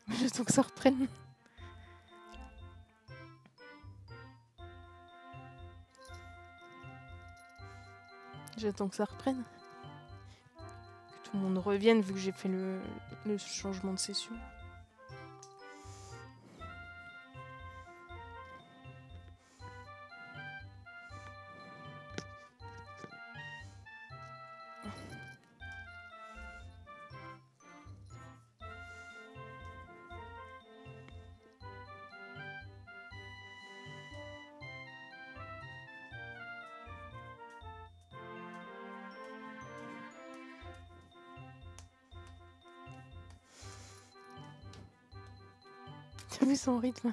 J'attends que ça reprenne. J'attends que ça reprenne. Que tout le monde revienne vu que j'ai fait le changement de session. T'as vu son rythme?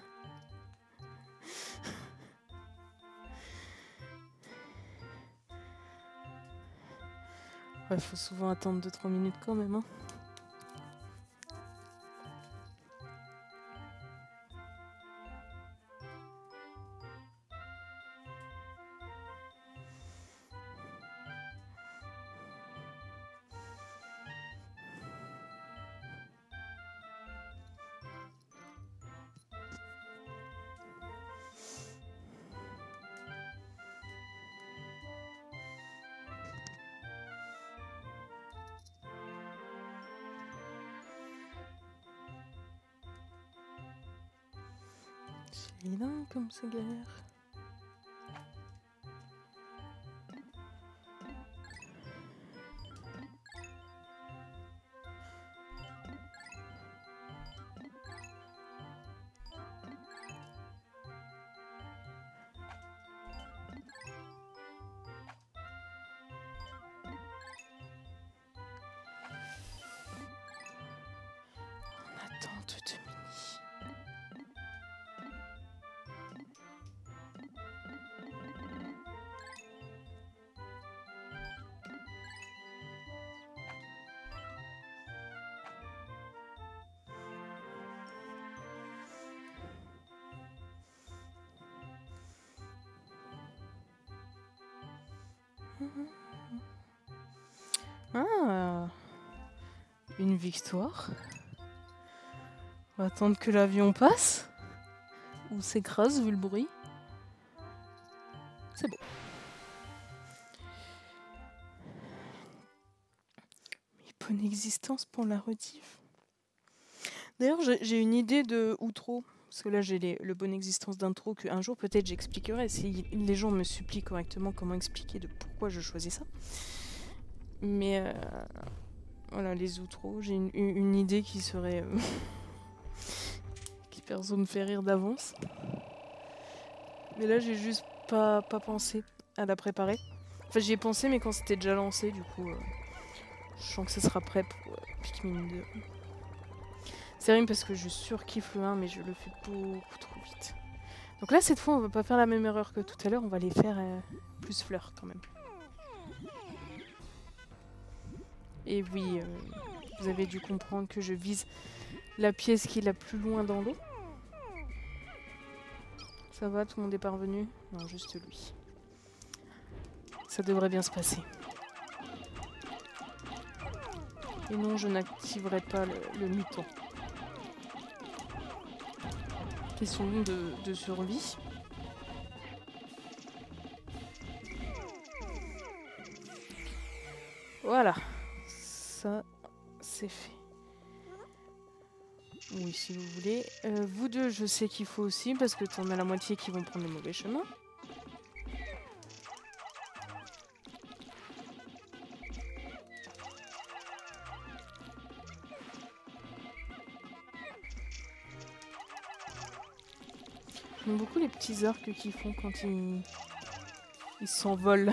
Ouais, faut souvent attendre 2-3 minutes quand même, hein. C'est dingue comme ça galère. En attente de Mini. Ah, une victoire. On va attendre que l'avion passe. Ou s'écrase vu le bruit. C'est bon. Mais bonne existence pour la rediff. D'ailleurs, j'ai une idée de outro. Parce que là, j'ai le bonne existence d'intro qu'un jour, peut-être, j'expliquerai. Si les gens me supplient correctement comment expliquer de pourquoi je choisis ça. Mais voilà, les outros. J'ai une idée qui serait... qui perso me fait rire d'avance. Mais là, j'ai juste pas pensé à la préparer. Enfin, j'y ai pensé, mais quand c'était déjà lancé, du coup... je sens que ce sera prêt pour Pikmin 2. C'est rien parce que je surkiffe le 1, mais je le fais beaucoup trop vite. Donc là, cette fois, on va pas faire la même erreur que tout à l'heure, on va les faire plus fleurs quand même. Et oui, vous avez dû comprendre que je vise la pièce qui est la plus loin dans l'eau. Ça va, tout le monde est parvenu? Non, juste lui. Ça devrait bien se passer. Et non, je n'activerai pas le mi-temps. Question de survie. Voilà. Ça, c'est fait. Oui, si vous voulez. Vous deux, je sais qu'il faut aussi, parce que t'en as la moitié qui vont prendre le mauvais chemin. J'aime beaucoup les petits arcs qu'ils font quand ils s'envolent.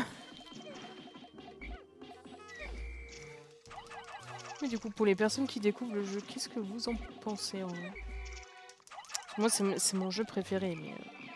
Mais du coup, pour les personnes qui découvrent le jeu, qu'est-ce que vous en pensez en vrai? Moi, c'est mon jeu préféré, mais...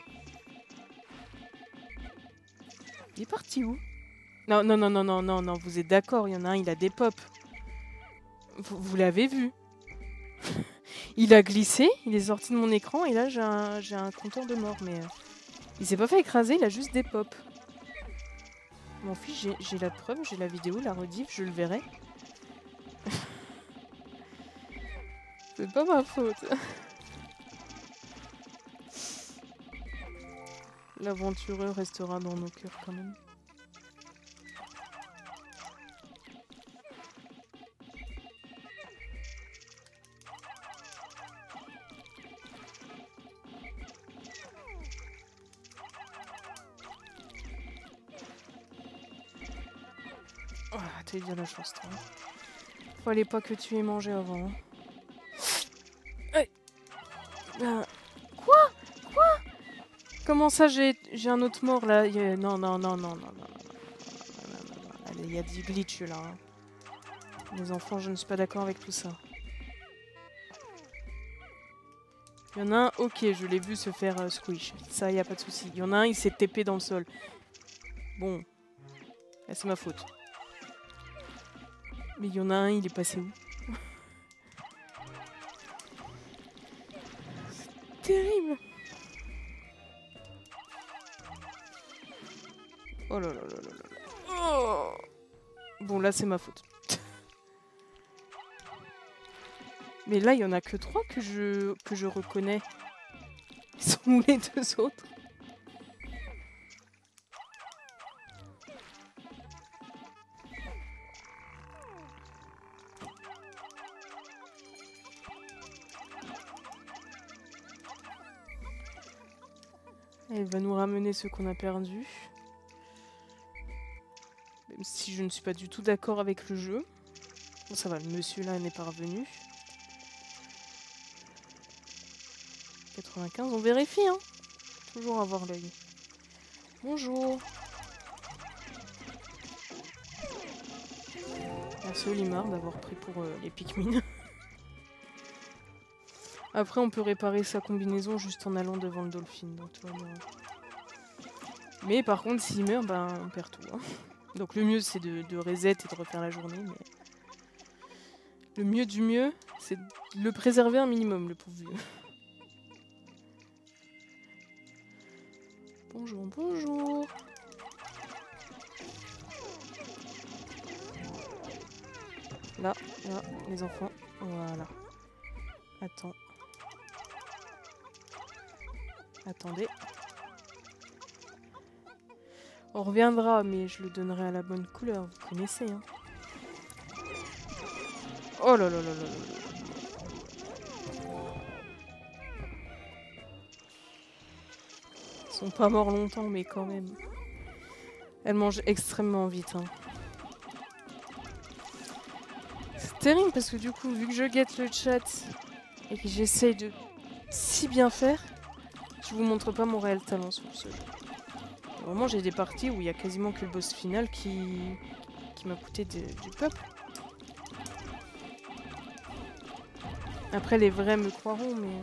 Il est parti où? Non, non, non, non, non, non, non, vous êtes d'accord, il y en a un, il a des pops. Vous l'avez vu? Il a glissé, il est sorti de mon écran, et là, j'ai un compteur de mort, mais... il s'est pas fait écraser, il a juste des pops. M'en fiche, j'ai la preuve, j'ai la vidéo, la rediff, je le verrai. C'est pas ma faute. L'aventureux restera dans nos cœurs quand même. Oh, t'as eu bien la chance, toi. Fallait pas que tu aies mangé avant. Hein. Hey. Quoi? Comment ça, j'ai un autre mort, là? Non, non, non, non, non, non, non. Allez, il y a du glitch, là. Hein. Les enfants, je ne suis pas d'accord avec tout ça. Il y en a un, ok, je l'ai vu se faire squish. Ça, il n'y a pas de souci. Il y en a un, il s'est TP dans le sol. Bon. Là, c'est ma faute. Mais il y en a un, il est passé où? C'est terrible. Oh là là là là là. Oh. Bon, là, c'est ma faute. Mais là, il y en a que 3 que je reconnais. Ils sont où les 2 autres? Elle va nous ramener ce qu'on a perdu. Même si je ne suis pas du tout d'accord avec le jeu. Bon, ça va, le monsieur là n'est pas revenu. 95, on vérifie, hein. Toujours avoir l'œil. Bonjour. Merci Olimar d'avoir pris pour les Pikmin. Après, on peut réparer sa combinaison juste en allant devant le Dolphin. Donc, tout va bien. Mais par contre, s'il meurt, ben, on perd tout. Hein. Donc le mieux, c'est de reset et de refaire la journée. Mais le mieux du mieux, c'est de le préserver un minimum, le pauvre vieux. Bonjour, bonjour. Là, les enfants. Voilà. Attends. Attendez. On reviendra, mais je le donnerai à la bonne couleur. Vous connaissez, hein. Oh là là là là là. Ils sont pas morts longtemps, mais quand même. Elle mange extrêmement vite. Hein. C'est terrible parce que du coup, vu que je guette le chat et que j'essaye de si bien faire, je vous montre pas mon réel talent sur ce jeu. Vraiment, j'ai des parties où il y a quasiment que le boss final qui m'a coûté du peuple. Après, les vrais me croiront, mais...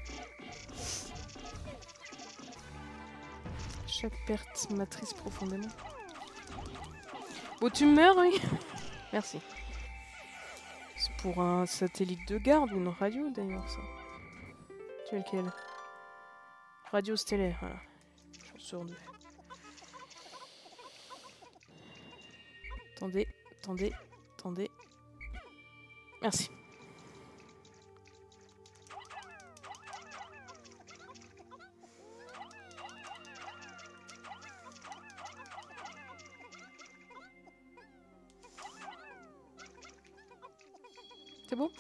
Chaque perte m'attriste profondément. Bon, tu meurs, oui. Merci. C'est pour un satellite de garde ou une radio, d'ailleurs, ça. Tu as lequel? Radio stellaire, voilà. Chance sur 2. Attendez, attendez, attendez. Merci. C'est bon?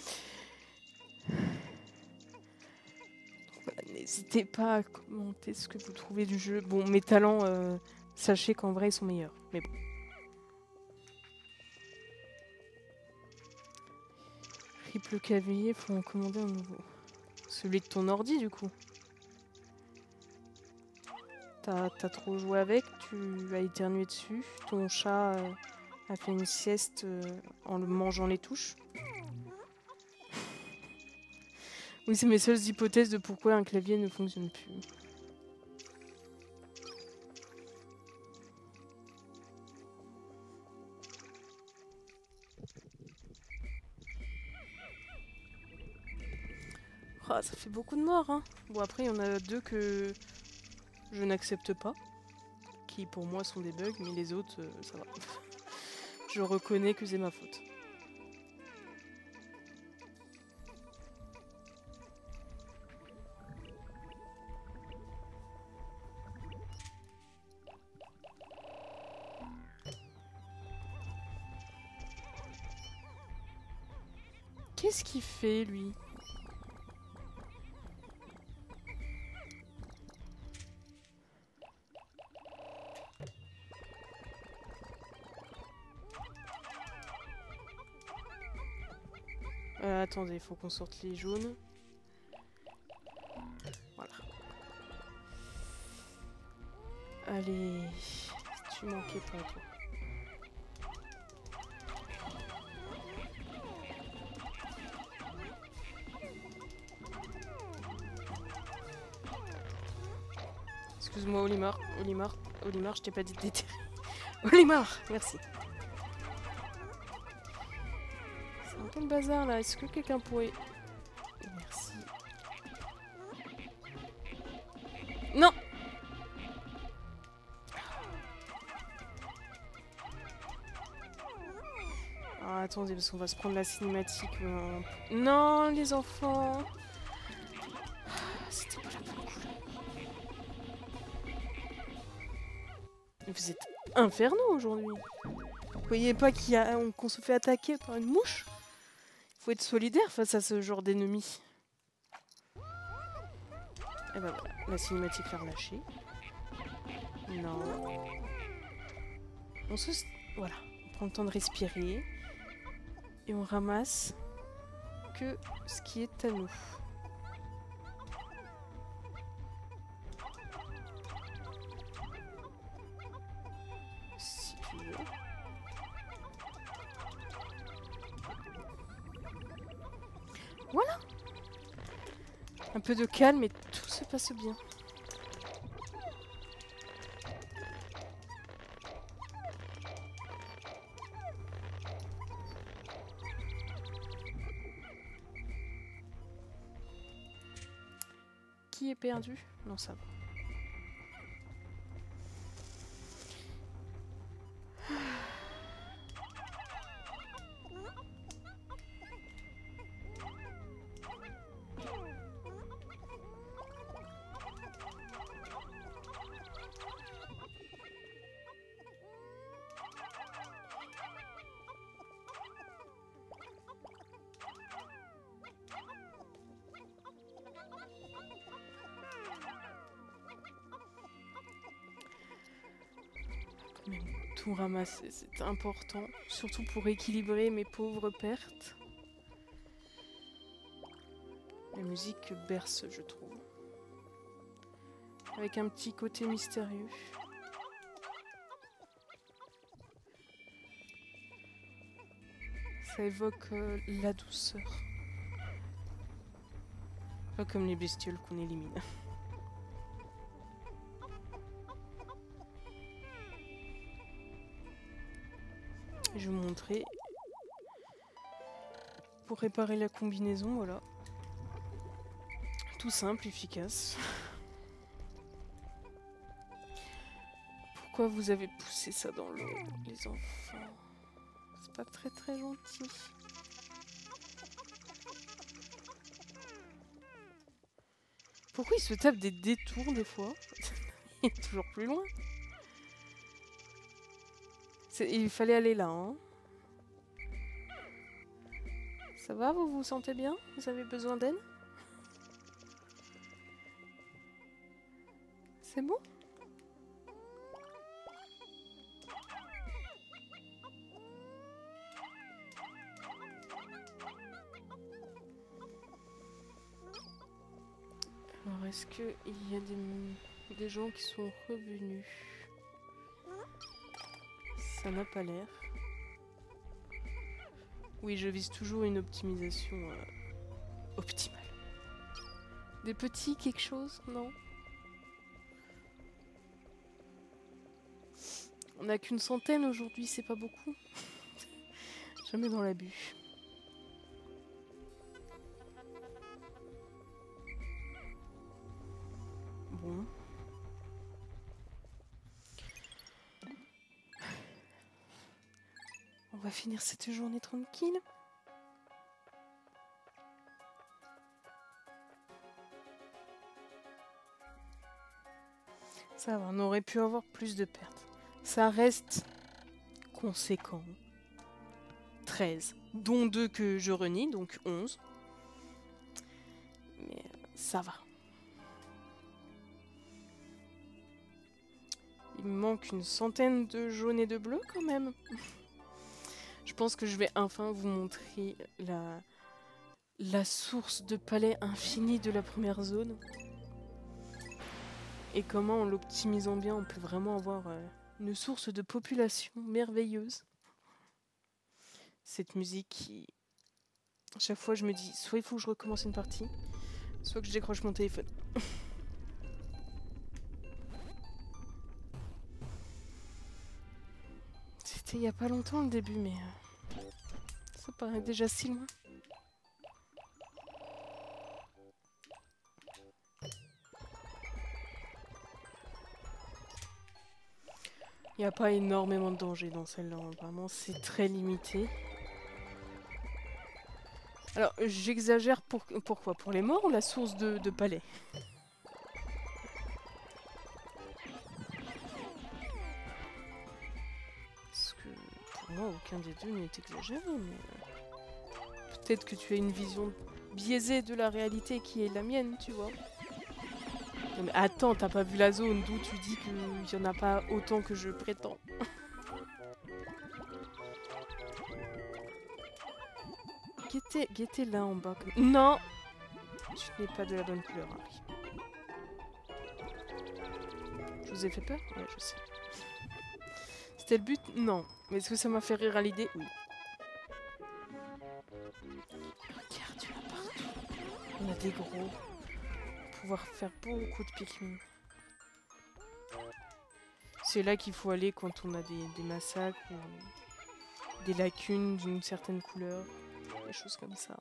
Voilà, n'hésitez pas à commenter ce que vous trouvez du jeu. Bon, mes talents, sachez qu'en vrai, ils sont meilleurs. Mais bon. Triple cavalier, faut en commander un nouveau. Celui de ton ordi, du coup. T'as trop joué avec, tu as éternué dessus. Ton chat a fait une sieste en le mangeant les touches. Oui, c'est mes seules hypothèses de pourquoi un clavier ne fonctionne plus. Ah, ça fait beaucoup de morts, hein. Bon, après, il y en a 2 que je n'accepte pas. Qui, pour moi, sont des bugs, mais les autres, ça va. Je reconnais que c'est ma faute. Qu'est-ce qu'il fait, lui? Attendez, il faut qu'on sorte les jaunes. Voilà. Allez, tu manquais pas, toi. Excuse-moi, Olimar, je t'ai pas dit de déterrer. Olimar, merci. C'est un peu le bazar là, est-ce que quelqu'un pourrait... Merci. Non! Ah, attendez, parce qu'on va se prendre la cinématique. Non, les enfants! C'était pas la bonne couleur. Vous êtes infernaux aujourd'hui. Vous voyez pas qu'on se fait attaquer par une mouche? Faut être solidaire face à ce genre d'ennemi. Et ben voilà, la cinématique l'a relâché. Non. Voilà, on prend le temps de respirer. Et on ramasse que ce qui est à nous. Si tu veux. Voilà! Un peu de calme et tout se passe bien. Qui est perdu? Non, ça va. Même tout ramasser, c'est important, surtout pour équilibrer mes pauvres pertes. La musique berce, je trouve. Avec un petit côté mystérieux. Ça évoque la douceur. Pas comme les bestioles qu'on élimine. Je vais vous montrer. Pour réparer la combinaison, voilà. Tout simple, efficace. Pourquoi vous avez poussé ça dans l'eau, les enfants? C'est pas très très gentil. Pourquoi il se tape des détours des fois? Il est toujours plus loin. Il fallait aller là, hein. Ça va, vous vous sentez bien? Vous avez besoin d'aide? C'est bon? Alors, est-ce qu'il y a des gens qui sont revenus? Ça n'a pas l'air. Oui, je vise toujours une optimisation optimale. Des petits quelque chose? Non? On n'a qu'une centaine aujourd'hui, c'est pas beaucoup. Jamais dans l'abus. Bon. On va finir cette journée tranquille. Ça va, on aurait pu avoir plus de pertes. Ça reste conséquent. 13. Dont 2 que je renie, donc 11. Mais ça va. Il me manque une centaine de jaunes et de bleus quand même. Je pense que je vais enfin vous montrer la source de palais infini de la première zone. Et comment, en l'optimisant bien, on peut vraiment avoir une source de population merveilleuse. Cette musique qui... À chaque fois, je me dis, soit il faut que je recommence une partie, soit que je décroche mon téléphone. C'était il y a pas longtemps le début, mais... ça paraît déjà si loin. Il n'y a pas énormément de danger dans celle-là, vraiment, c'est très limité. Alors, j'exagère pourquoi? Pour les morts ou la source de palais? Parce que, pour moi, aucun des deux n'est exagéré, mais... peut-être que tu as une vision biaisée de la réalité qui est la mienne, tu vois. Non mais attends, t'as pas vu la zone, d'où tu dis qu'il y en a pas autant que je prétends. Guettez là en bas. Non! Tu n'es pas de la bonne couleur, Harry. Je vous ai fait peur? Ouais, je sais. C'était le but? Non. Mais est-ce que ça m'a fait rire à l'idée? Oui. Regarde, tu as partout. On a des gros. On va pouvoir faire beaucoup de Pikmin. C'est là qu'il faut aller quand on a des massacres ou des lacunes d'une certaine couleur. Des choses comme ça.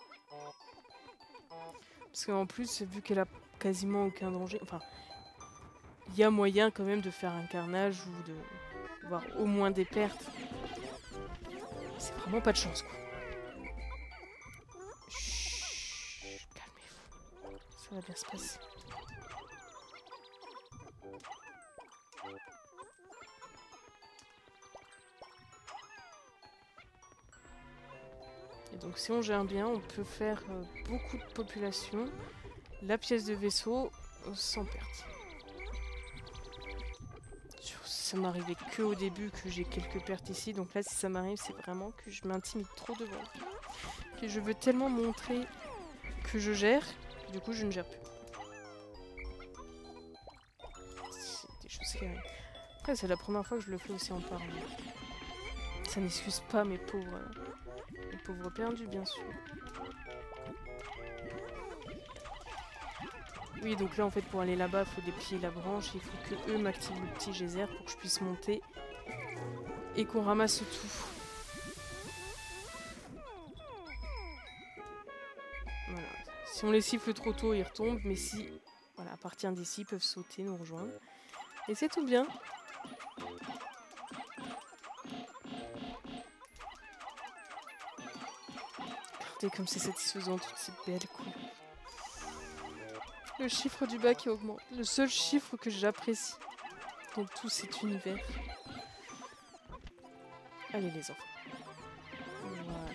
Parce qu'en plus, vu qu'elle a quasiment aucun danger, enfin, il y a moyen quand même de faire un carnage ou de voir au moins des pertes. C'est vraiment pas de chance, quoi. Chut, calmez-vous. Ça va bien se passer. Et donc si on gère bien, on peut faire beaucoup de population, la pièce de vaisseau sans perte. Ça m'arrivait que au début que j'ai quelques pertes ici, donc là si ça m'arrive c'est vraiment que je m'intimide trop devant. Que je veux tellement montrer que je gère, du coup je ne gère plus. C'est des choses qui arrivent. Après c'est la première fois que je le fais aussi en parlant. Ça n'excuse pas mes pauvres perdus bien sûr. Oui, donc là en fait pour aller là-bas, il faut déplier la branche, il faut que eux m'activent le petit geyser pour que je puisse monter et qu'on ramasse tout. Voilà. Si on les siffle trop tôt, ils retombent, mais si, voilà, à partir d'ici, ils peuvent sauter, nous rejoindre. Et c'est tout bien. Regardez comme c'est satisfaisant, toutes ces belles couleurs. Le chiffre du bas qui augmente. Le seul chiffre que j'apprécie dans tout cet univers. Allez les enfants. Voilà.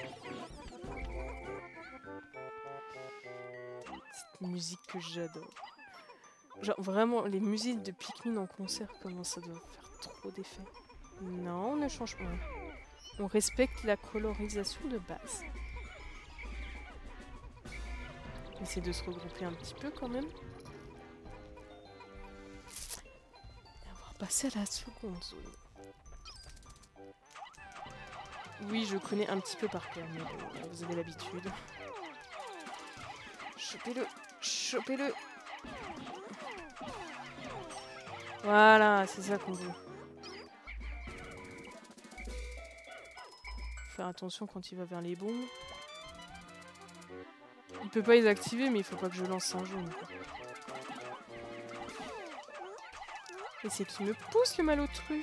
Cette musique que j'adore. Genre vraiment, les musiques de Pikmin en concert, comment ça doit faire trop d'effet. Non, on ne change pas. On respecte la colorisation de base. On essaie de se regrouper un petit peu quand même. Et on va passer à la seconde zone. Oui, je connais un petit peu par cœur, mais bon, vous avez l'habitude. Chopez-le! Chopez-le! Voilà, c'est ça qu'on veut. Faut faire attention quand il va vers les bons. Il peut pas les activer, mais il faut pas que je lance un jaune. Et c'est qui me pousse le malotru.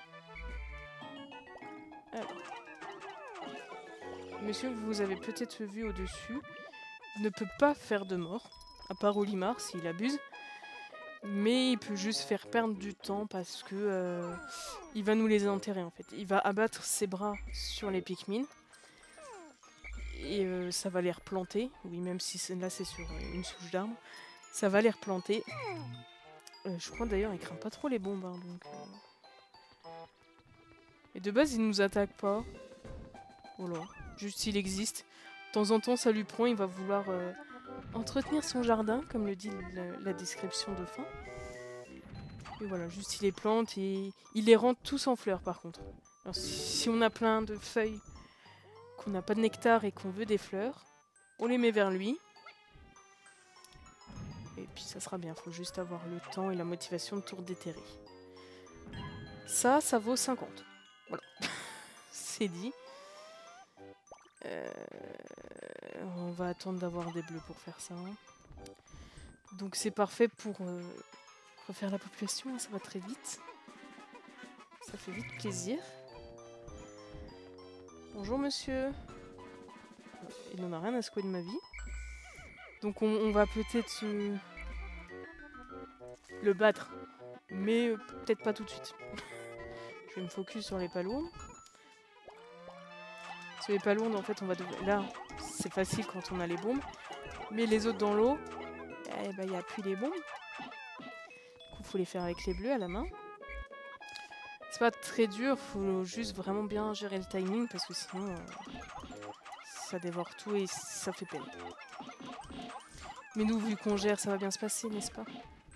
Alors. Monsieur, vous avez peut-être vu au-dessus, ne peut pas faire de mort, à part Olimar s'il abuse. Mais il peut juste faire perdre du temps parce que il va nous les enterrer en fait. Il va abattre ses bras sur les Pikmin. Et ça va les replanter. Oui, même si là c'est sur une souche d'arbre. Ça va les replanter. Je crois d'ailleurs il craint pas trop les bombes. Hein, donc, Et de base il nous attaque pas. Voilà. Juste il existe. De temps en temps ça lui prend. Il va vouloir entretenir son jardin. Comme le dit la description de fin. Et voilà, juste il les plante et il les rend tous en fleurs par contre. Alors si on a plein de feuilles, qu'on n'a pas de nectar et qu'on veut des fleurs, on les met vers lui. Et puis ça sera bien, faut juste avoir le temps et la motivation de tout redéterrer. Ça vaut 50. Voilà, c'est dit. On va attendre d'avoir des bleus pour faire ça. Donc c'est parfait pour refaire la population, ça va très vite. Ça fait vite plaisir. Bonjour monsieur. Il n'en a rien à secouer de ma vie. Donc on va peut-être le battre. Mais peut-être pas tout de suite. Je vais me focus sur les palourdes. Sur les palourdes, en fait, on va devoir... Là, c'est facile quand on a les bombes. Mais les autres dans l'eau, eh ben, il n'y a plus les bombes. Du coup, il faut les faire avec les bleus à la main. C'est pas très dur, faut juste vraiment bien gérer le timing parce que sinon ça dévore tout et ça fait peine. Mais nous, vu qu'on gère, ça va bien se passer, n'est-ce pas?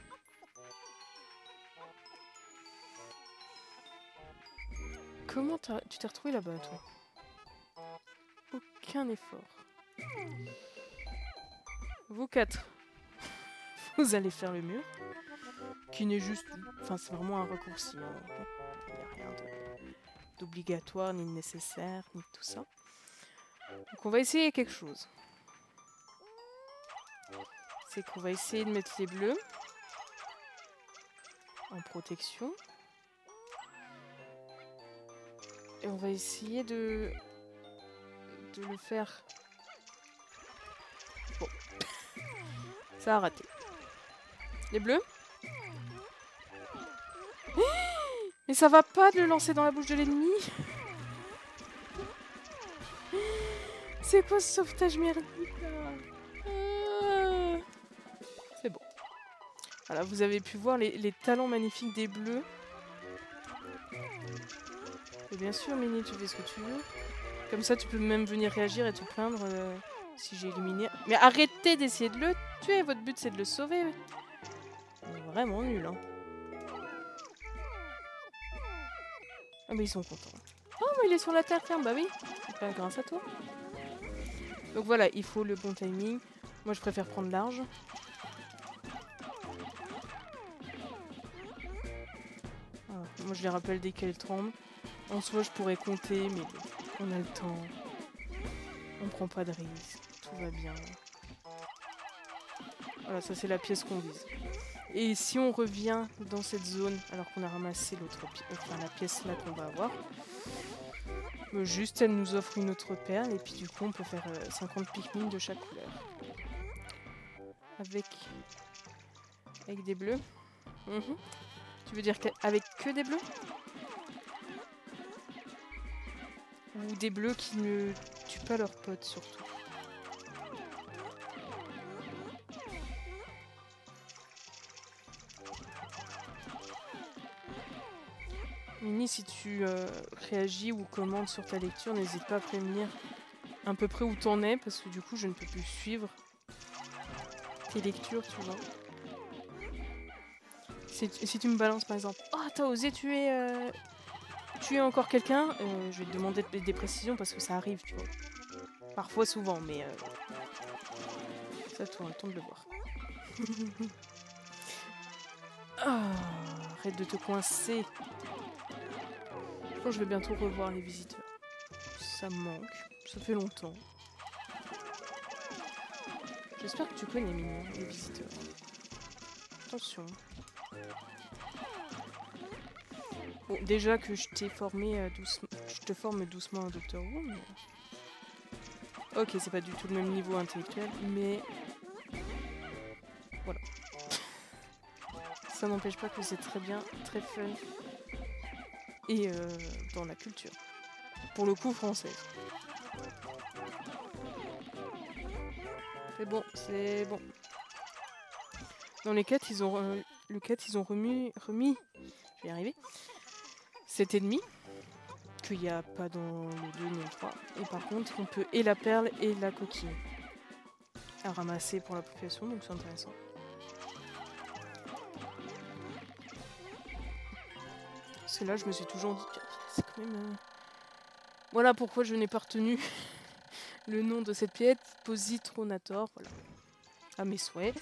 Comment tu t'es retrouvé là-bas, toi? Aucun effort. Vous quatre, vous allez faire le mur. Qui n'est juste... Enfin, c'est vraiment un raccourci. Hein. Il n'y a rien d'obligatoire, ni de nécessaire, ni de tout ça. Donc on va essayer quelque chose. C'est qu'on va essayer de mettre les bleus en protection. Et on va essayer de le faire... Bon. Ça a raté. Les bleus? Mais ça va pas de le lancer dans la bouche de l'ennemi. C'est quoi ce sauvetage merdique là? C'est bon. Voilà, vous avez pu voir les talents magnifiques des bleus. Et bien sûr, Mini, tu fais ce que tu veux. Comme ça, tu peux même venir réagir et te plaindre si j'ai éliminé... Mais arrêtez d'essayer de le tuer. Votre but, c'est de le sauver. On est vraiment nul, hein. Ah mais ils sont contents. Oh mais il est sur la terre ferme, bah oui. Pas grâce à toi. Donc voilà, il faut le bon timing. Moi je préfère prendre large. Voilà. Moi je les rappelle dès qu'elles tremblent. En soi je pourrais compter mais on a le temps. On prend pas de risque. Tout va bien. Voilà, ça c'est la pièce qu'on vise. Et si on revient dans cette zone, alors qu'on a ramassé l'autre pièce, enfin la pièce là qu'on va avoir, juste elle nous offre une autre perle et puis du coup on peut faire 50 Pikmin de chaque couleur. Avec des bleus. Tu veux dire avec que des bleus? Ou des bleus qui ne tuent pas leurs potes surtout? Mini, si tu réagis ou commandes sur ta lecture, n'hésite pas à prévenir à peu près où t'en es, parce que du coup, je ne peux plus suivre tes lectures, tu vois. Si tu me balances par exemple, « Oh, t'as osé tuer encore quelqu'un ?» Je vais te demander des précisions parce que ça arrive, tu vois. Parfois, souvent, mais ça, tu auras le temps de le voir. Oh, arrête de te coincer. Je vais bientôt revoir les visiteurs. Ça me manque. Ça fait longtemps. J'espère que tu connais Mignon, les visiteurs. Attention. Bon, déjà que je t'ai formé doucement. Je te forme doucement un Doctor Who, mais... Ok, c'est pas du tout le même niveau intellectuel, mais... Voilà. Ça n'empêche pas que c'est très bien, très fun. Et dans la culture. Pour le coup, française. C'est bon, c'est bon. Dans les quêtes, ils ont remis, je vais y arriver, cet ennemi, qu'il n'y a pas dans le 2 ni le 3. Et par contre, on peut et la perle et la coquille à ramasser pour la population, donc c'est intéressant. Parce que là, je me suis toujours dit, c'est quand même... Voilà pourquoi je n'ai pas retenu le nom de cette pièce, Positronator, voilà. À mes souhaits.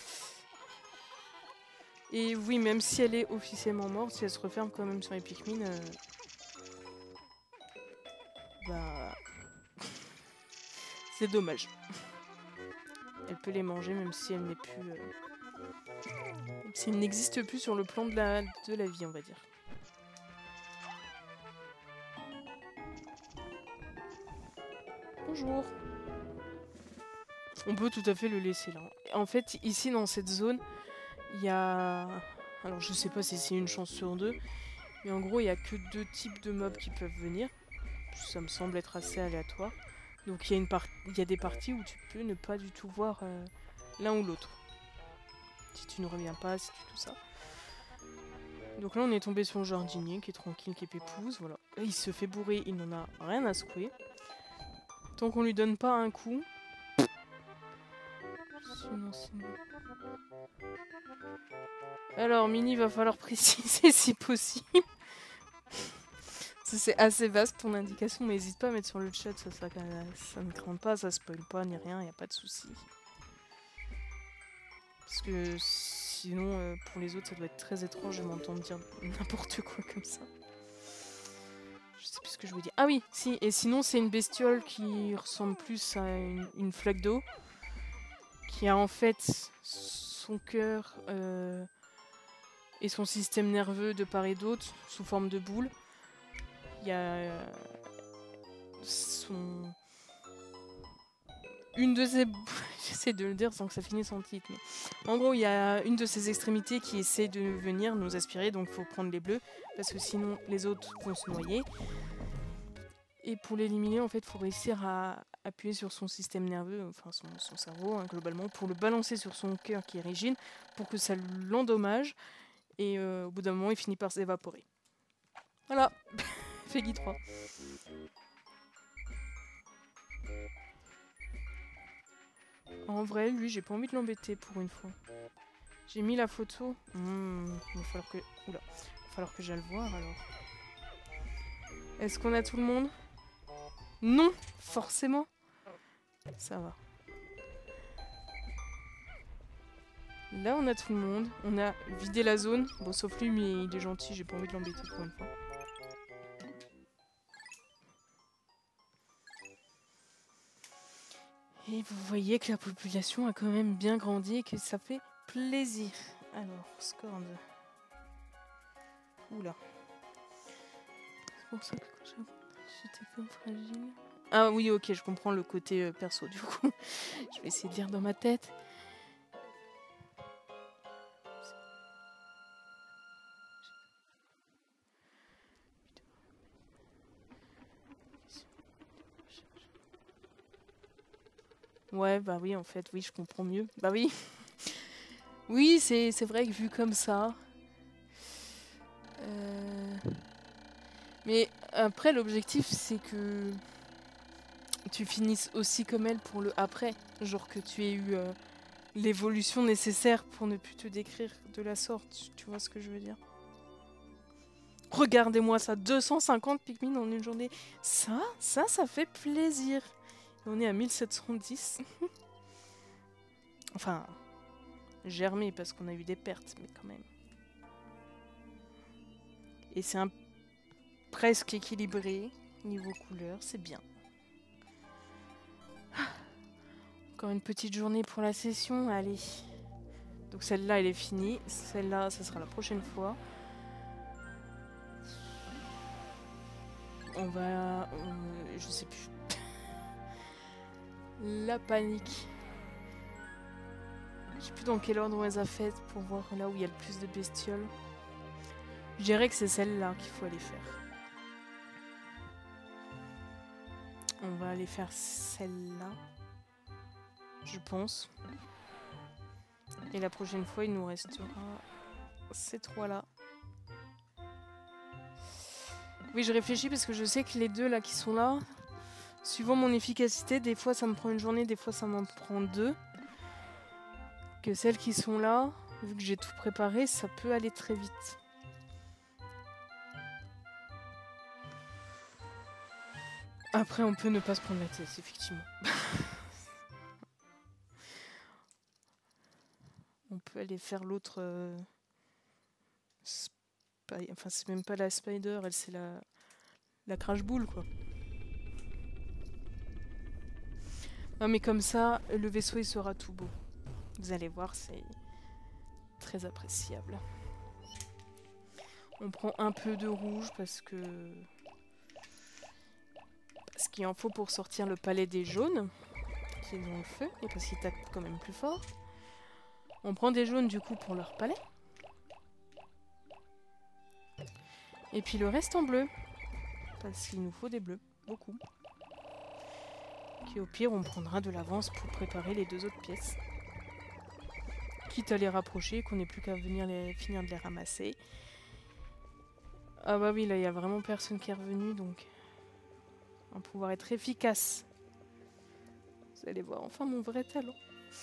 Et oui, même si elle est officiellement morte, si elle se referme quand même sur les Pikmin, bah... c'est dommage. Elle peut les manger même si elle n'est plus... même si elle n'existe plus sur le plan de la vie, on va dire. Bonjour. On peut tout à fait le laisser là. En fait, ici, dans cette zone, il y a... Alors, je sais pas si c'est une chance sur 2, mais en gros, il y a que 2 types de mobs qui peuvent venir. Ça me semble être assez aléatoire. Donc, il y a des parties où tu peux ne pas du tout voir l'un ou l'autre. Si tu ne reviens pas, si tu tout ça. Donc là, on est tombé sur le jardinier qui est tranquille, qui est pépouze, voilà. Là, il se fait bourrer, il n'en a rien à secouer. Tant qu'on lui donne pas un coup... Sinon. Alors, Mini, va falloir préciser si possible. C'est assez vaste ton indication, mais n'hésite pas à mettre sur le chat, ça ne craint pas, ça spoil pas ni rien, y a pas de souci. Parce que sinon, pour les autres, ça doit être très étrange de m'entendre dire n'importe quoi comme ça. Je sais plus ce que je voulais dire. Ah oui, si, et sinon c'est une bestiole qui ressemble plus à une flaque d'eau, qui a en fait son cœur et son système nerveux de part et d'autre sous forme de boule. Il y a une de ses... J'essaie de le dire sans que ça finisse en titre. Mais... En gros, il y a une de ses extrémités qui essaie de venir nous aspirer, donc il faut prendre les bleus, parce que sinon les autres vont se noyer. Et pour l'éliminer, en fait, il faut réussir à appuyer sur son système nerveux, enfin son cerveau, hein, globalement, pour le balancer sur son cœur qui est rigide, pour que ça l'endommage. Et au bout d'un moment, il finit par s'évaporer. Voilà, Feggy 3. En vrai, lui, j'ai pas envie de l'embêter pour une fois. J'ai mis la photo. Il va falloir que... Oula. Il va falloir que j'aille le voir, alors. Est-ce qu'on a tout le monde? Non, forcément. Ça va. Là, on a tout le monde. On a vidé la zone. Bon, sauf lui, mais il est gentil. J'ai pas envie de l'embêter pour une fois. Et vous voyez que la population a quand même bien grandi et que ça fait plaisir. Alors, Scorn. Oula. C'est pour ça que j'étais comme fragile. Ah oui, ok, je comprends le côté perso du coup. Je vais essayer de lire dans ma tête. Ouais, bah oui, en fait, oui, je comprends mieux. Bah oui. Oui, c'est vrai que vu comme ça... Mais après, l'objectif, c'est que tu finisses aussi comme elle pour le après. Genre que tu aies eu l'évolution nécessaire pour ne plus te décrire de la sorte. Tu vois ce que je veux dire? Regardez-moi ça, 250 Pikmin en une journée. Ça fait plaisir. Et on est à 1710. Enfin, germé parce qu'on a eu des pertes, mais quand même. Et c'est presque équilibré niveau couleur, c'est bien. Encore une petite journée pour la session, allez. Donc celle-là, elle est finie. Celle-là, ça sera la prochaine fois. On va... je sais plus. La panique. Je sais plus dans quel ordre on les a faites pour voir là où il y a le plus de bestioles. Je dirais que c'est celle-là qu'il faut aller faire. On va aller faire celle-là. Je pense. Et la prochaine fois, il nous restera ces 3 là. Oui, je réfléchis parce que je sais que les 2 là qui sont là, suivant mon efficacité, des fois ça me prend une journée, des fois ça m'en prend 2. Que celles qui sont là, vu que j'ai tout préparé, ça peut aller très vite. Après, on peut ne pas se prendre la tête, effectivement. On peut aller faire l'autre... Enfin, c'est même pas la spider, elle, c'est la crash boule, quoi. Non, mais comme ça, le vaisseau, il sera tout beau. Vous allez voir, c'est très appréciable. On prend un peu de rouge parce qu'il en faut pour sortir le palais des jaunes, qui est dans le feu, et parce qu'il tape quand même plus fort. On prend des jaunes, du coup, pour leur palais. Et puis le reste en bleu. Parce qu'il nous faut des bleus. Beaucoup. Qui au pire, on prendra de l'avance pour préparer les 2 autres pièces. Quitte à les rapprocher, qu'on n'ait plus qu'à venir finir de les ramasser. Ah bah oui, là, il n'y a vraiment personne qui est revenu, donc... On va pouvoir être efficace. Vous allez voir enfin mon vrai talent.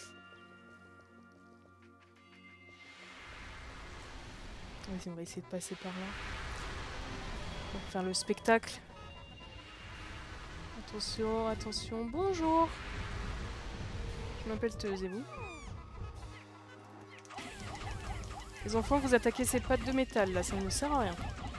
Vas-y, on va essayer de passer par là. Pour faire le spectacle. Attention, attention. Bonjour. Je m'appelle Teuse, et vous? Les enfants, vous attaquez ces pattes de métal, là, ça ne sert à rien.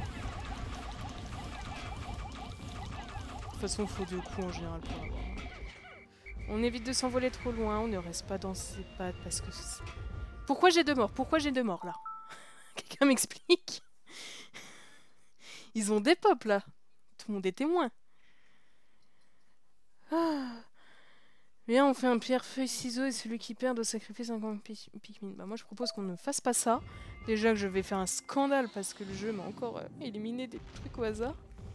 De toute façon, il faut 2 coups en général pour avoir. On évite de s'envoler trop loin, on ne reste pas dans ses pattes parce que... Pourquoi j'ai 2 morts? Pourquoi j'ai 2 morts, là? Quelqu'un m'explique? Ils ont des pops, là. Tout le monde est témoin. Ah. Bien, on fait un pierre-feuille-ciseaux et celui qui perd doit sacrifier 50 Pikmin. Bah moi, je propose qu'on ne fasse pas ça. Déjà que je vais faire un scandale parce que le jeu m'a encore éliminé des trucs au hasard.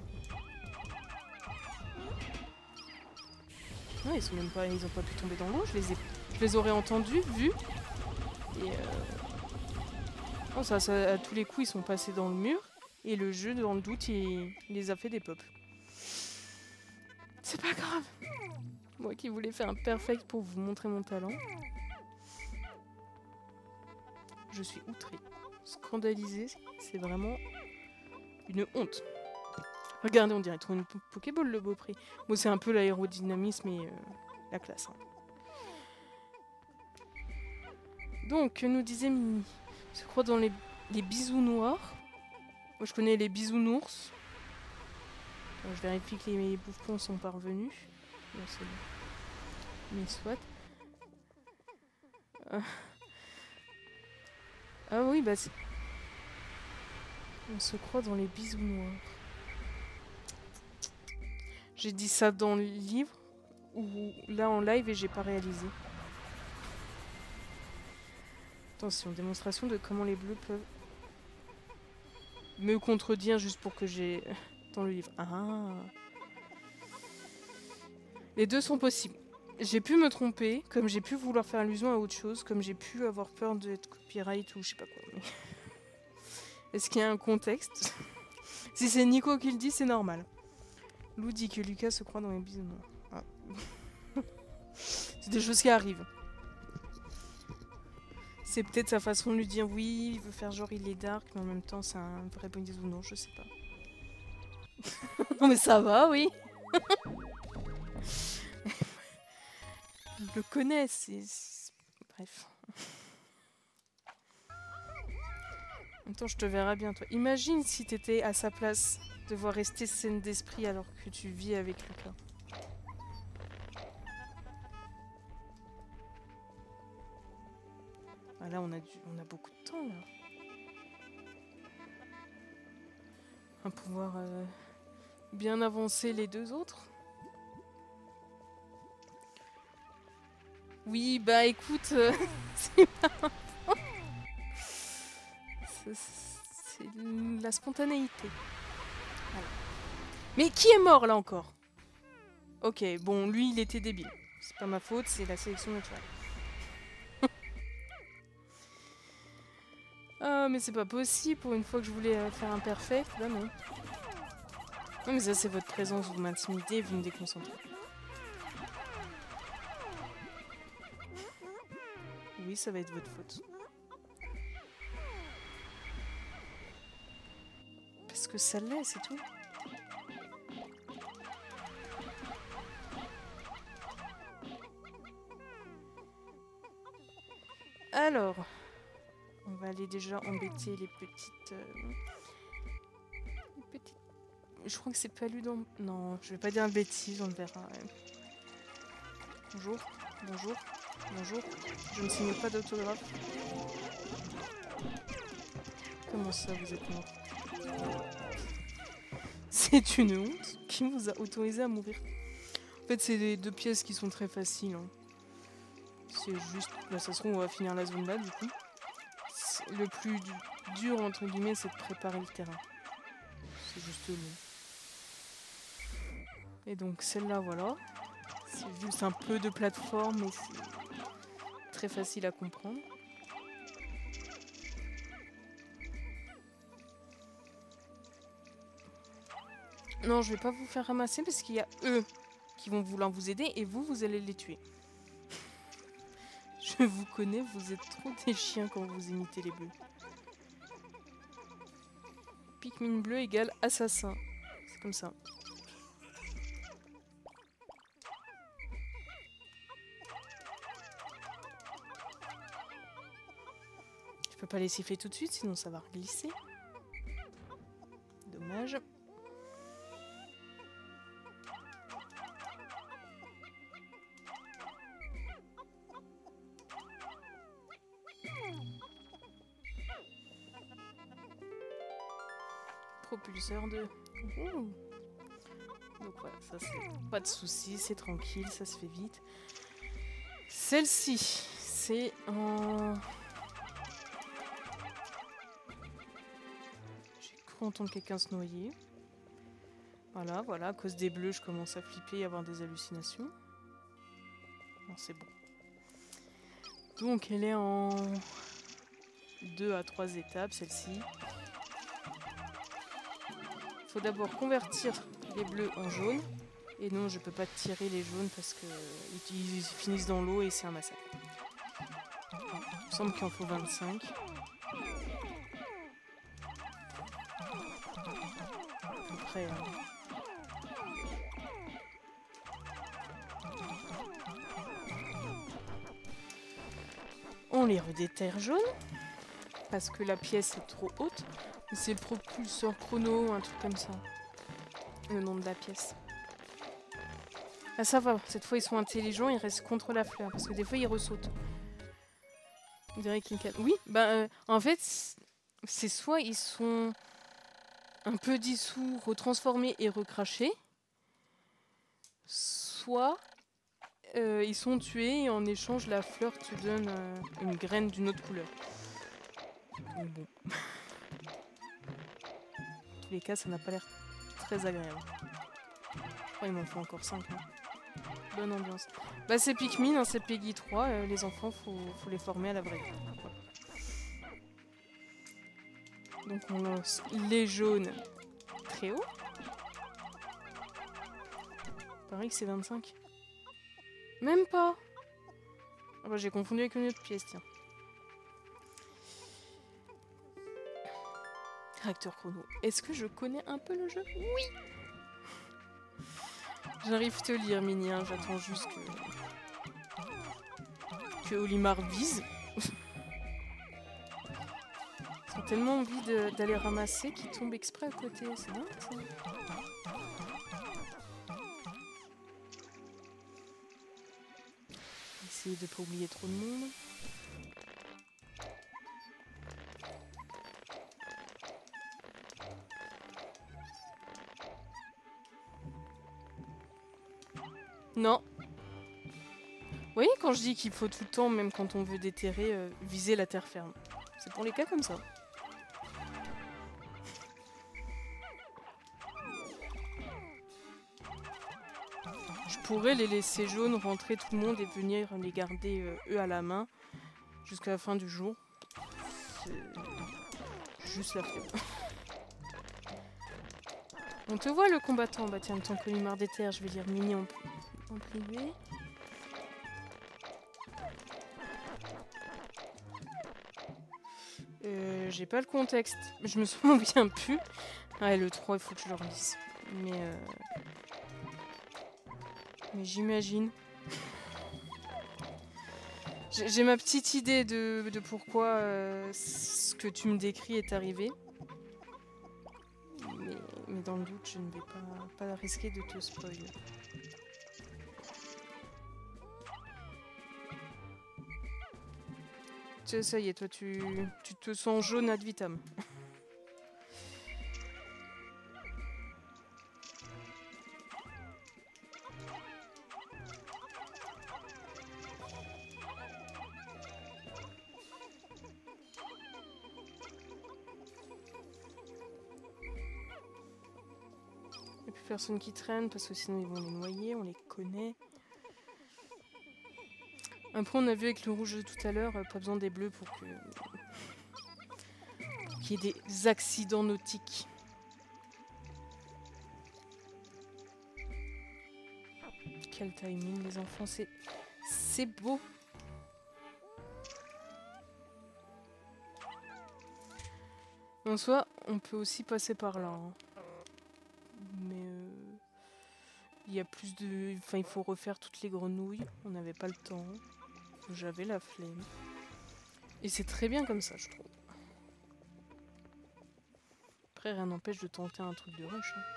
Non, ils sont même pas, ils ont pas pu tomber dans l'eau. Je les aurais entendus, vus. Et non, ça, à tous les coups, ils sont passés dans le mur. Et le jeu, dans le doute, il les a fait des pops. C'est pas grave. Moi qui voulais faire un perfect pour vous montrer mon talent. Je suis outrée. Scandalisée, c'est vraiment une honte. Regardez, on dirait trop une Pokéball, le beau prix. Bon, c'est un peu l'aérodynamisme et la classe. Hein. Donc, que nous disait Mimi? Je crois dans les bisous noirs. Moi, je connais les bisounours. Je vérifie que les bouffons sont parvenus. Bon, c'est bon. Mais soit. Ah oui, bah c'est... On se croit dans les bisous noirs. J'ai dit ça dans le livre ou là en live et j'ai pas réalisé. Attention, démonstration de comment les bleus peuvent me contredire juste pour que j'ai dans le livre. Ah. Les 2 sont possibles. J'ai pu me tromper, comme j'ai pu vouloir faire allusion à autre chose, comme j'ai pu avoir peur d'être copyright ou je sais pas quoi. Mais... Est-ce qu'il y a un contexte? Si c'est Nico qui le dit, c'est normal. Lou dit que Lucas se croit dans les bisous noirs. Ah. C'est des choses qui arrivent. C'est peut-être sa façon de lui dire oui, il veut faire genre il est dark, mais en même temps c'est un vrai bisounours, je sais pas. Non mais ça va, oui. Je le connais, c'est... Bref. En même temps, je te verrai bien, toi. Imagine si t'étais à sa place, devoir rester saine d'esprit alors que tu vis avec Lucas. Ah là, on a beaucoup de temps, là. On va pouvoir bien avancer les 2 autres. Oui, bah écoute, c'est pas... C'est la spontanéité. Voilà. Mais qui est mort là encore? Ok, bon, lui il était débile. C'est pas ma faute, c'est la sélection naturelle. Ah, mais c'est pas possible, pour une fois que je voulais faire un perfect, bah non. Non, mais ça, c'est votre présence, vous m'intimidez, vous me déconcentrez. Oui, ça va être votre faute. Parce que ça l'est, c'est tout. Alors, on va aller déjà embêter les petites... Je crois que c'est Paludon. Non, je vais pas dire une bêtise, on le verra. Ouais. Bonjour, bonjour, bonjour. Je ne signe pas d'autographe. Comment ça, vous êtes mort? C'est une honte. Qui vous a autorisé à mourir? En fait, c'est les deux pièces qui sont très faciles. Hein. C'est juste... Là, ça se trouve, on va finir la zone là, du coup. Le plus dur, entre guillemets, c'est de préparer le terrain. C'est juste long. Et donc, celle-là, voilà. C'est juste un peu de plateforme, mais c'est très facile à comprendre. Non, je vais pas vous faire ramasser parce qu'il y a eux qui vont vouloir vous aider et vous, vous allez les tuer. Je vous connais, vous êtes trop des chiens quand vous imitez les bleus. Pikmin bleu égale assassin. C'est comme ça. Je peux pas les siffler tout de suite, sinon ça va glisser. Dommage. Propulseur de... Ouh. Donc voilà, ça c'est pas de soucis, c'est tranquille, ça se fait vite. Celle-ci, c'est en... J'ai cru entendre quelqu'un se noyer. Voilà, voilà, à cause des bleus, je commence à flipper et avoir des hallucinations. Non, c'est bon. Donc elle est en 2 à 3 étapes, celle-ci. Il faut d'abord convertir les bleus en jaunes. Et non, je peux pas tirer les jaunes parce que ils finissent dans l'eau et c'est un massacre. Il me semble qu'il en faut 25. À peu près. Hein. On les redéterre jaunes. Parce que la pièce est trop haute. C'est le propulseur chrono, un truc comme ça. Le nom de la pièce. Ah ça va, cette fois ils sont intelligents, ils restent contre la fleur. Parce que des fois ils ressautent. On dirait qu'ils... Oui, bah en fait, c'est soit ils sont un peu dissous, retransformés et recrachés. Soit ils sont tués et en échange la fleur te donne une graine d'une autre couleur. Donc bon. Dans tous les cas, ça n'a pas l'air très agréable. Je crois qu'il m'en faut encore 5. Hein. Bonne ambiance. Bah c'est Pikmin, hein, c'est Peggy 3. Les enfants, faut les former à la vraie vie. Voilà. Donc on lance les jaunes très haut. Pareil que c'est 25. Même pas. Ah bah j'ai confondu avec une autre pièce, tiens. Réacteur chrono. Est-ce que je connais un peu le jeu? Oui. J'arrive te lire, Mini, hein. J'attends juste que Olimar vise. Ils ont tellement envie d'aller ramasser qu'ils tombent exprès à côté. C'est dingue, ça. Essayer de pas oublier trop de monde. Non. Vous voyez quand je dis qu'il faut tout le temps, même quand on veut déterrer, viser la terre ferme. C'est pour les cas comme ça. Je pourrais les laisser jaunes, rentrer tout le monde et venir les garder eux à la main jusqu'à la fin du jour. C'est juste la flemme. On te voit le combattant. Bah tiens, ton collimard des terres, je vais lire Mini en privé. J'ai pas le contexte. Je me souviens plus. Ouais, le 3, il faut que je le relise. Mais j'imagine. J'ai ma petite idée de pourquoi ce que tu me décris est arrivé. Mais dans le doute, je ne vais pas risquer de te spoil. Ça y est, toi, tu te sens jaune ad vitam. Il n'y a plus personne qui traîne parce que sinon ils vont les noyer, on les connaît. Après, on a vu avec le rouge de tout à l'heure, pas besoin des bleus pour qu'il y ait des accidents nautiques. Quel timing, les enfants, c'est beau. En soi, on peut aussi passer par là. Hein. Mais il y a plus de... Enfin, il faut refaire toutes les grenouilles. On n'avait pas le temps. J'avais la flemme. Et c'est très bien comme ça, je trouve. Après, rien n'empêche de tenter un truc de rush. Hein.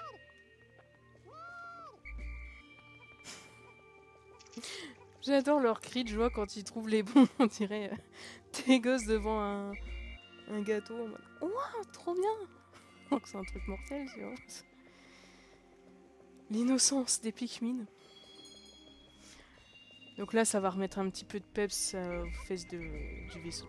J'adore leur cri de joie quand ils trouvent les bons. On dirait des gosses devant un gâteau. En mode, ouah, trop bien! Donc c'est un truc mortel, tu vois. L'innocence des Pikmin. Donc là, ça va remettre un petit peu de peps aux fesses du vaisseau.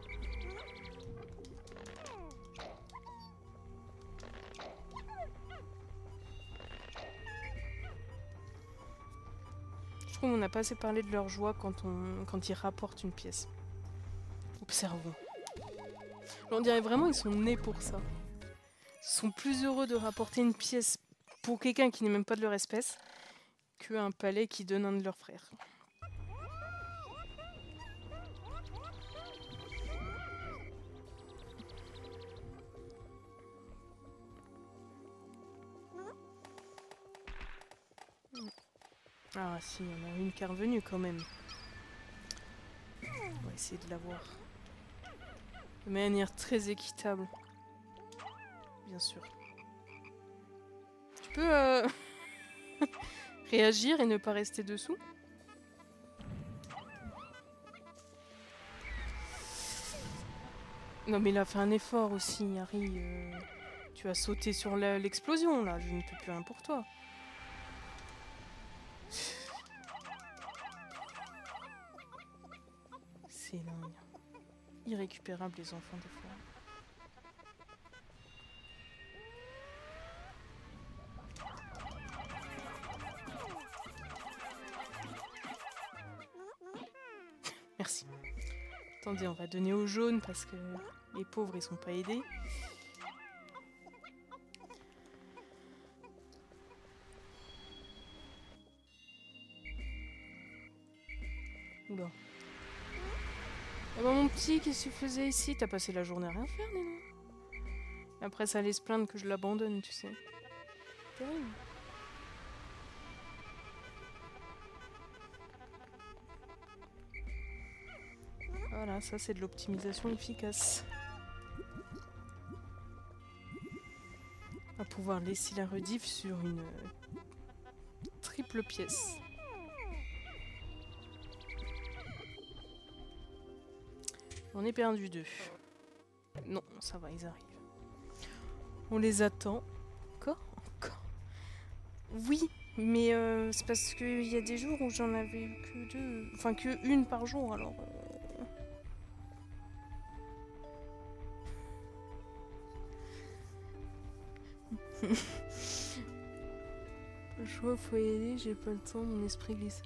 Je trouve qu'on n'a pas assez parlé de leur joie quand ils rapportent une pièce. Observons. On dirait vraiment qu'ils sont nés pour ça. Ils sont plus heureux de rapporter une pièce pour quelqu'un qui n'est même pas de leur espèce qu'un palais qui donne un de leurs frères. Ah si, il y en a une qui est revenue quand même. On va essayer de la voir. De manière très équitable. Bien sûr. Tu peux réagir et ne pas rester dessous? Non mais il a fait un effort aussi, Harry. Tu as sauté sur l'explosion là, je ne peux plus rien pour toi. C'est dingue. Irrécupérable les enfants des fois. Merci. Attendez, on va donner aux jaunes parce que les pauvres ils sont pas aidés. Oula. Ah bah mon petit, qu'est-ce que tu faisais ici? T'as passé la journée à rien faire, Nénon? Après ça allait se plaindre que je l'abandonne, tu sais. Terrible. Voilà, ça c'est de l'optimisation efficace. On va pouvoir laisser la rediff sur une triple pièce. On est perdu 2. Non, ça va, ils arrivent. On les attend. Encore? Oui, mais c'est parce qu'il y a des jours où j'en avais eu que 2. Enfin, que 1 par jour, alors... Je crois qu'il faut y aller, j'ai pas le temps, mon esprit glissait.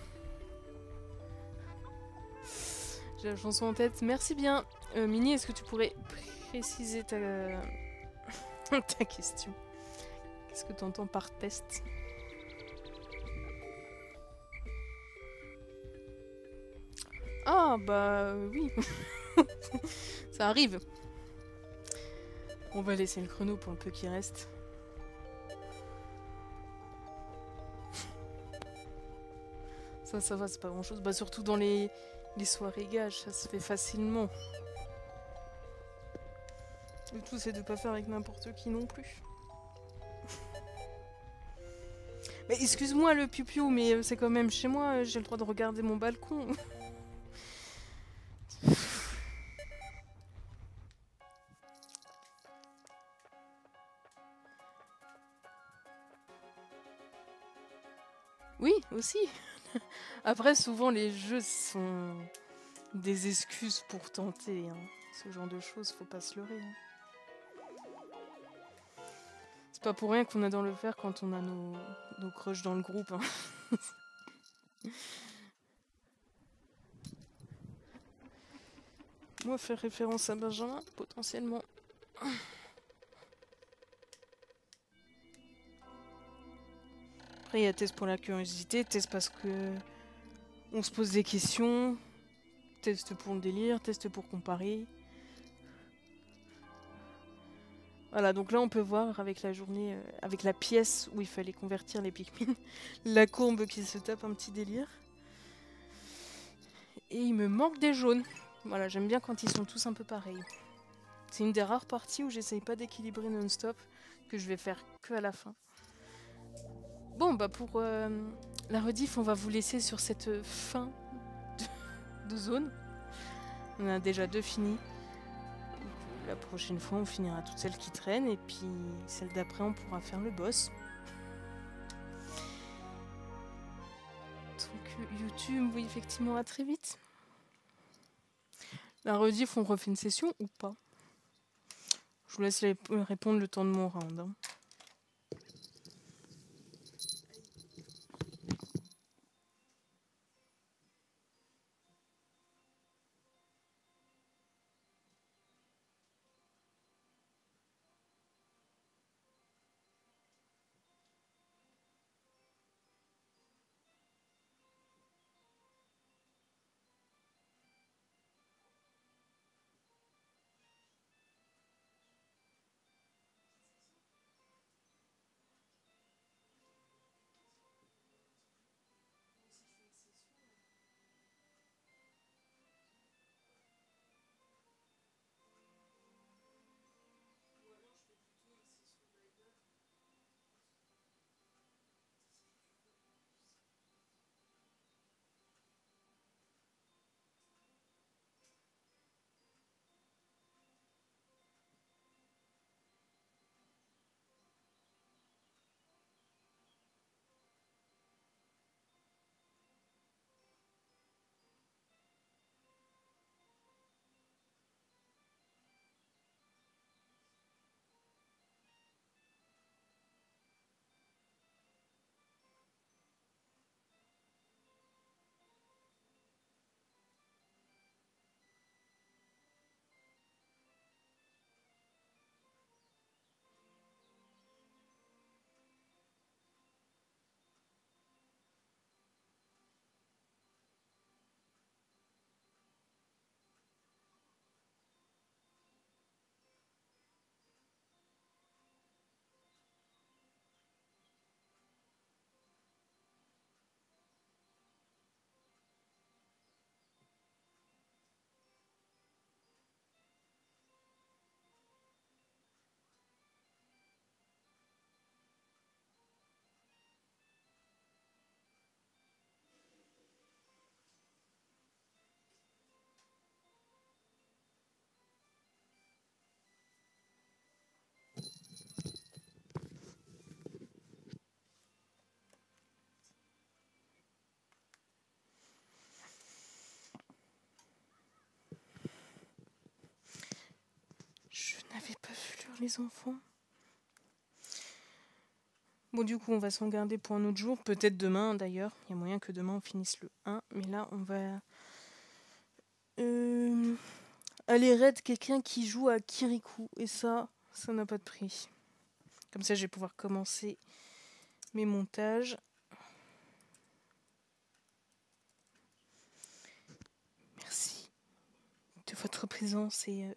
J'ai la chanson en tête. Merci bien. Mini, est-ce que tu pourrais préciser ta, ta question? Qu'est-ce que tu entends par test? Ah, bah oui. Ça arrive. On va laisser le chrono pour le peu qui reste. Ça va, c'est pas grand chose. Bah, surtout dans les soirées gages, ça se fait facilement. Le tout, c'est de pas faire avec n'importe qui non plus. Mais excuse-moi le piou-piou, mais c'est quand même chez moi, j'ai le droit de regarder mon balcon. Oui, aussi. Après, souvent, les jeux sont des excuses pour tenter. Hein. Ce genre de choses, faut pas se leurrer. Hein. C'est pas pour rien qu'on adore le faire quand on a nos crushs dans le groupe. Hein. Moi, faire référence à Benjamin, potentiellement. Après, il y a test pour la curiosité, test parce que on se pose des questions, test pour le délire, test pour comparer. Voilà, donc là on peut voir avec la journée, avec la pièce où il fallait convertir les Pikmin, la courbe qui se tape un petit délire. Et il me manque des jaunes. Voilà, j'aime bien quand ils sont tous un peu pareils. C'est une des rares parties où j'essaye pas d'équilibrer non-stop, que je vais faire que à la fin. Bon, bah pour la rediff, on va vous laisser sur cette fin de zone. On a déjà 2 finis. La prochaine fois, on finira toutes celles qui traînent, et puis celle d'après, on pourra faire le boss. Donc YouTube, oui, effectivement, à très vite. La rediff, on refait une session ou pas? Je vous laisse répondre le temps de mon round. Hein. Je n'avais pas vu lire les enfants. Bon, du coup, on va s'en garder pour un autre jour. Peut-être demain, d'ailleurs. Il y a moyen que demain, on finisse le 1. Mais là, on va... aller raid quelqu'un qui joue à Kirikou. Et ça n'a pas de prix. Comme ça, je vais pouvoir commencer mes montages. Merci de votre présence et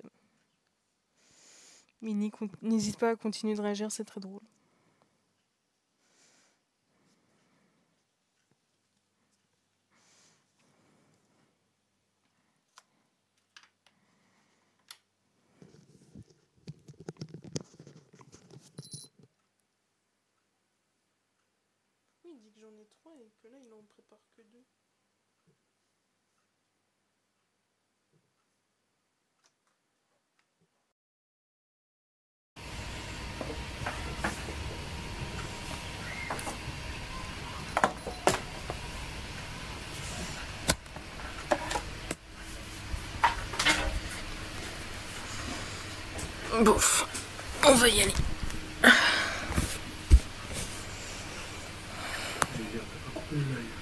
Mini, n'hésite pas à continuer de réagir, c'est très drôle. Oui, il dit que j'en ai 3 et que là, il en prépare que 2. Bouf, on va y aller. Je vais dire, t'as pas coupé le live.